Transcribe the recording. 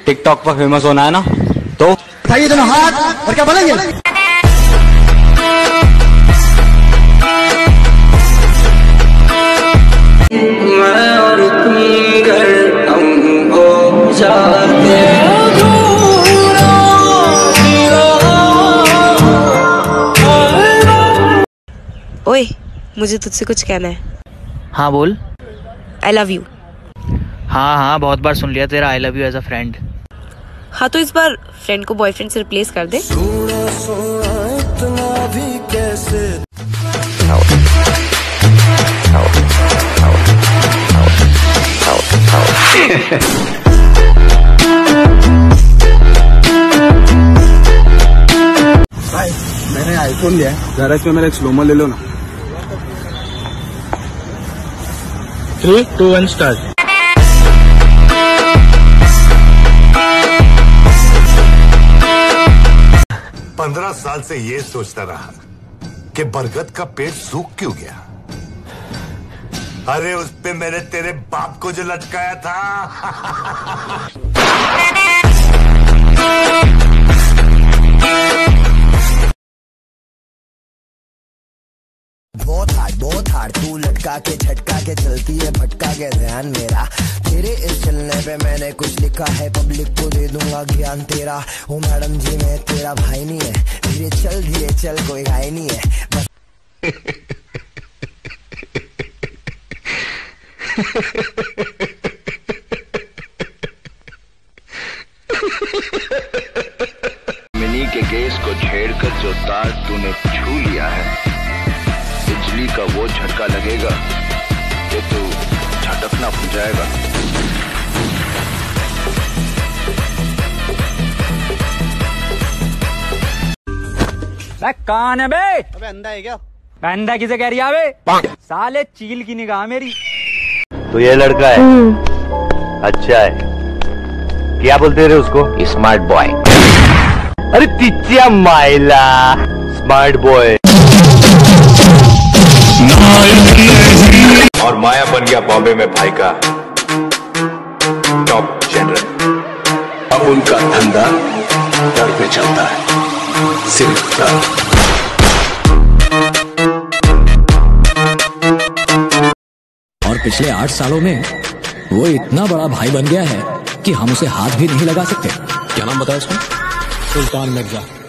TikTok पर famous होना है ना, तो उठाइए दोनों हाथ और क्या बोलेंगे? मैं और तुम घर हम हो जाते ओए, मुझे तुझसे कुछ कहना है। हाँ बोल। I love you. हाँ हाँ, बहुत बार सुन लिया तेरा I love you as a friend. हाँ तो इस बार फ्रेंड को बॉयफ्रेंड से रिप्लेस कर दे। इतना भी कैसे भाई मैंने आईफोन लिया है, जरा इसमें मेरा एक स्लोमो ले लो ना। 3, 2, 1 स्टार्ट। पंद्रह साल से ये सोचता रहा कि बरगद का पेड़ सूख क्यों गया। अरे उस पे मैंने तेरे बाप को जो लटकाया था। बहुत हार्ड तू लटका के झटका के चलती है भटका के ध्यान मेरा। तेरे इस चलने पे मैंने कुछ लिखा है, पब्लिक को दे दूंगा ज्ञान तेरा। ओ मैडम जी मैं तेरा भाई नहीं है, धीरे चल कोई घाई नहीं है बस। मिनी के गैस को छेड़कर जो तार तूने छू लिया है, बिजली का वो झटका लगेगा कि तू झटकना भूल जाएगा। कौन है बे? अबे अंधा है क्या? अंधा किसे कह रही है बे? साले चील की निगाह मेरी। तो ये लड़का है? अच्छा है। क्या बोलते रहे उसको? Smart boy. अरे तिचिया माइला, स्मार्ट बॉय। और माया बन गया बॉम्बे में भाई का टॉप जनरल। अब उनका धंधा दर पे चलता है, सिर्फ दर। और पिछले 8 सालों में वो इतना बड़ा भाई बन गया है कि हम उसे हाथ भी नहीं लगा सकते। क्या नाम बताया उसका? सुल्तान मिर्जा।